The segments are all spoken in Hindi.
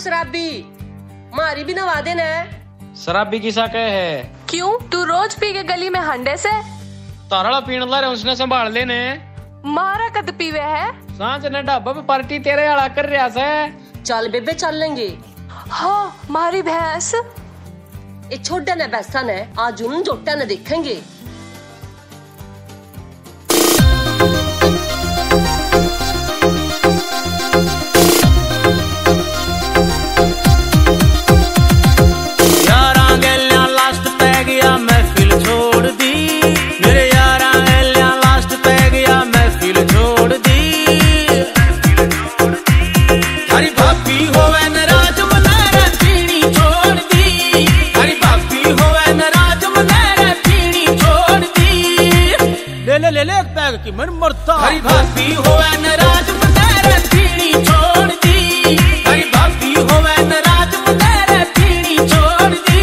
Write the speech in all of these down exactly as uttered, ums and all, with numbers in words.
शराबी, मारी भी नवा देना है। शराबी किसा कहे है? क्यों, तू रोज पी के गली में हंडे से? तारा पीण ला रहे उसने संभाल लेने। मारा कद पीवे है? सांझ ने ढाबा पे पार्टी तेरे आला कर रहा से। चल बेबे चल लेंगे। हाँ मारी भैंस। ये छोटा न भैंसा ने आज उन जोटा न देखेंगे। की मन मरता हरी भाभी होवे नाराज मुनेरे पीनी छोड़ दी। हरी भाभी होवे नाराज मुनेरे पीनी छोड़ दी।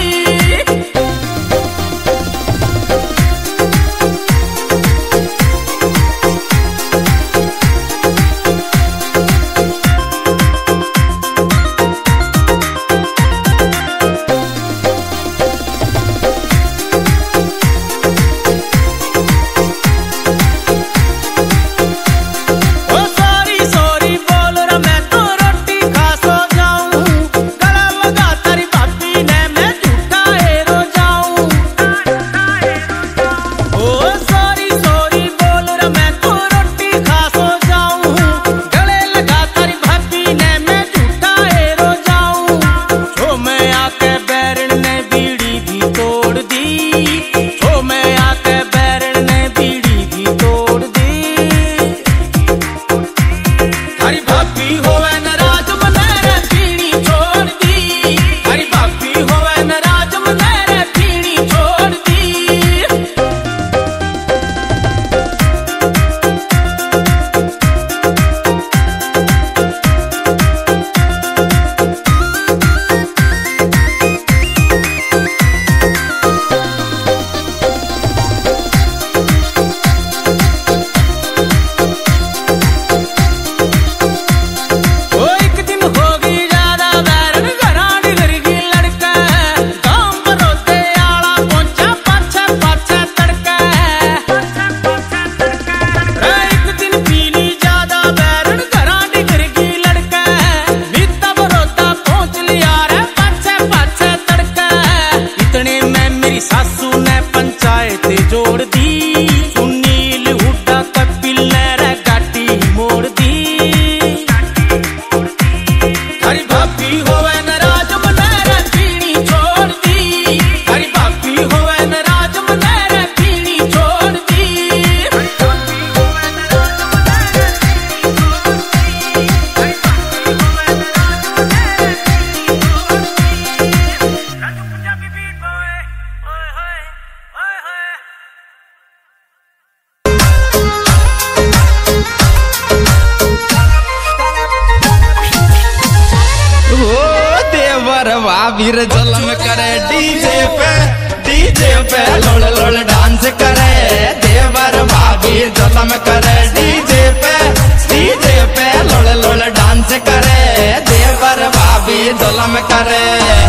वीर जलम करे डीजे पे डीजे पे लोल लोल डांस करे। देवर भाभी जलम करे डीजे पे डीजे पे लोल लोल डांस करे। देवर भाभी जलम करे।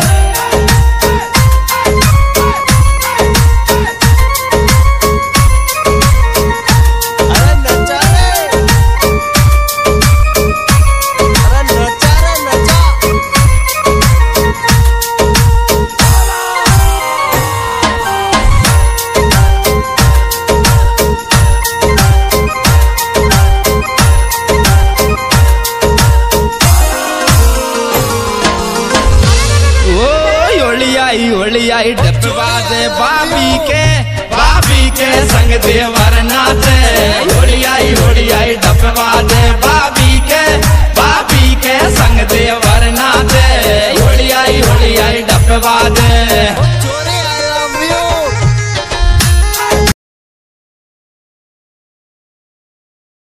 होली आई डप बाजे भाभी के भाभी के संग देवर नाचे। होली आई होली आई डप बाजे भाभी